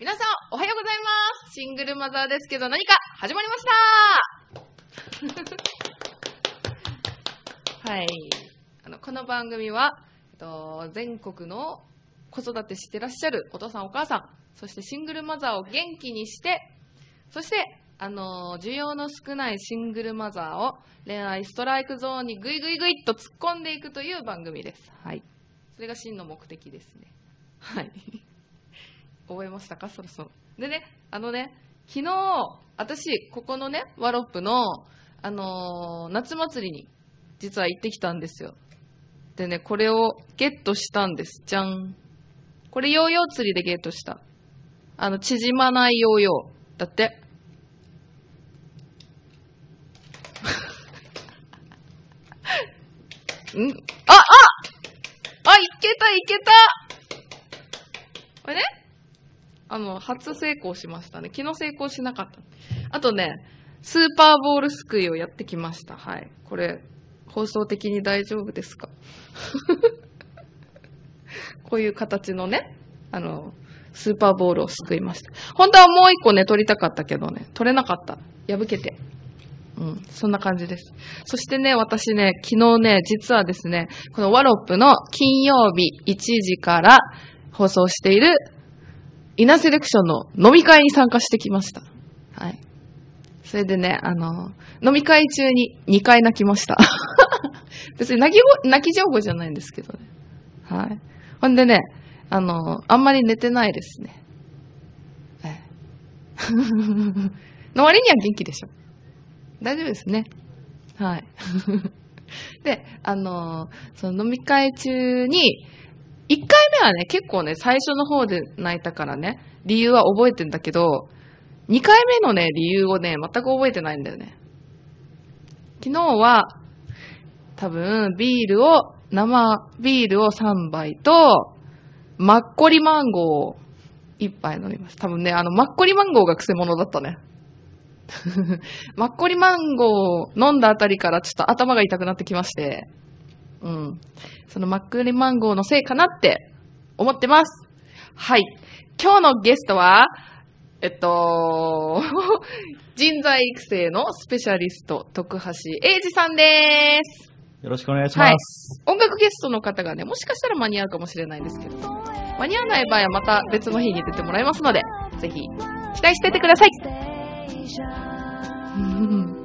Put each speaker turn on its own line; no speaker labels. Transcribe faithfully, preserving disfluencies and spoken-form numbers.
皆さん、おはようございます。シングルマザーですけど何か始まりましたはい。あの、この番組は、えっと、全国の子育てしてらっしゃるお父さんお母さん、そしてシングルマザーを元気にして、そして、あの、需要の少ないシングルマザーを恋愛ストライクゾーンにグイグイグイっと突っ込んでいくという番組です。はい。それが真の目的ですね。はい。覚えましたか、そろそろ。でね、あのね、昨日、私、ここのね、ワロップの、あのー、夏祭りに、実は行ってきたんですよ。でね、これをゲットしたんです。じゃん。これ、ヨーヨー釣りでゲットした。あの、縮まないヨーヨー。だって。んあ、ああいけた、いけたこれね、あの、初成功しましたね。昨日成功しなかった。あとね、スーパーボールすくいをやってきました。はい。これ、放送的に大丈夫ですかこういう形のね、あの、スーパーボールをすくいました。本当はもう一個ね、取りたかったけどね、取れなかった。破けて。うん、そんな感じです。そしてね、私ね、昨日ね、実はですね、このワロップの金曜日いちじから放送しているイナセレクションの飲み会に参加してきました。はい。それでね、あの、飲み会中ににかい泣きました。別に泣きご、泣き情報じゃないんですけどね。はい。ほんでね、あの、あんまり寝てないですね。はい。の割には元気でしょ。大丈夫ですね。はい。で、あの、その飲み会中に、いっかいめはね、結構ね、最初の方で泣いたからね、理由は覚えてんだけど、にかいめのね、理由をね、全く覚えてないんだよね。昨日は、多分、ビールを、生ビールをさんばいと、マッコリマンゴーをいっぱい飲みました。多分ね、あの、マッコリマンゴーが癖者だったね。マッコリマンゴーを飲んだあたりからちょっと頭が痛くなってきまして、うん。そのマッコリマンゴーのせいかなって思ってます。はい。今日のゲストは、えっと、人材育成のスペシャリスト、徳橋英二さんです。
よろしくお願いします。
はい。音楽ゲストの方がね、もしかしたら間に合うかもしれないんですけど、間に合わない場合はまた別の日に出てもらいますので、ぜひ期待しててください。うん